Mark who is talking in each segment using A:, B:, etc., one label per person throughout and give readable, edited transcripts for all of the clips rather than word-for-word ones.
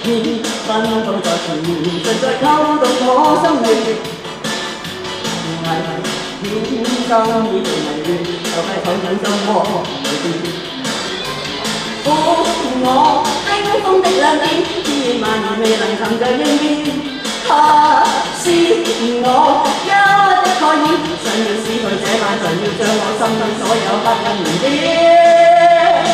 A: 天分到在前面，實在溝動我心亂。危險生意做迷亂，就係躺進心窩裏邊。苦我冰封的兩點，千萬年未能尋着應變。他是我憂鬱的概念，想要撕去這晚，就要將我心裏所有不忍燃點。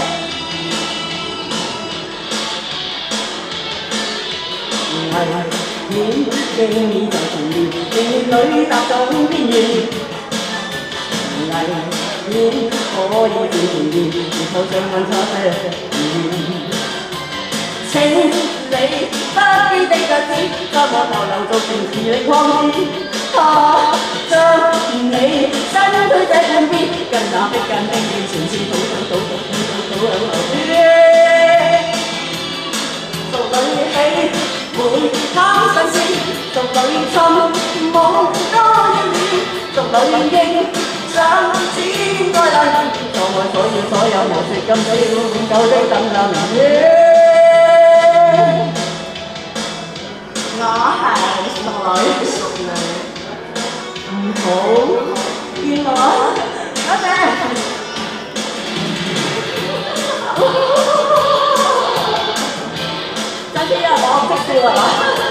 A: 危險經已在前面，仍然裏踏上邊緣。危險可以變前面，然後像問錯些語。請你不羈的腳趾，在我頭流做成磁力擴展。他將你身軀這半邊，跟那逼近的面前似倒向流邊。逐裏起會貪新鮮，逐裏尋夢多一秒，逐裏應想千個人，在我所有無說今宵，永久的等那明天。我係熟女，唔好見我，多謝。上次有人講我識笑係嘛？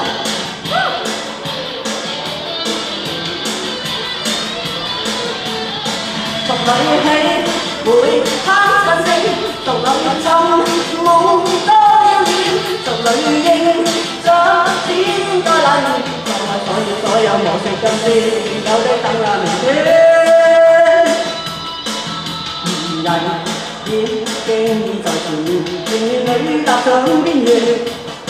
A: 逐裏起會貪新鮮，逐裏尋夢多要臉，逐裏應想千個人，就係所有無食今宵，有的等那明天。危險經已在前面，仍然裏踏上邊緣。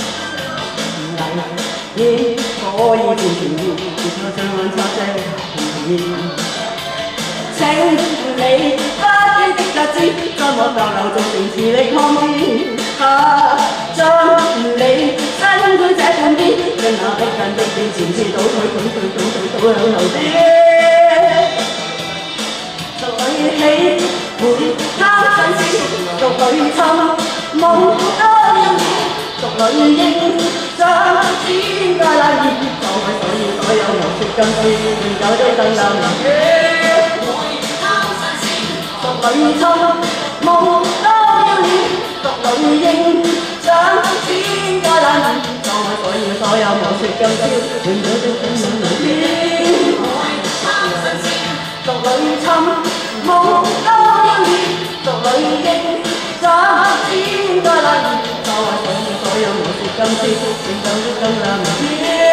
A: 危險可以變前面，結果將揾錯些語言。請你不羈的腳趾，在我逗留做成磁力擴展。他將你身軀這半邊，跟那逼近的面前似倒向流邊。逐裏起會貪新鮮，逐裏尋夢多要臉，逐裏應想千個禮，就係所有無說今宵，永久的等那明天。逐裏尋夢多要臉，逐裏應想千個人，就係所有無說今宵，永久的等那明天。逐裏尋夢多要臉，逐裏應想千個人，就係所有無說今宵，永久的等那明天。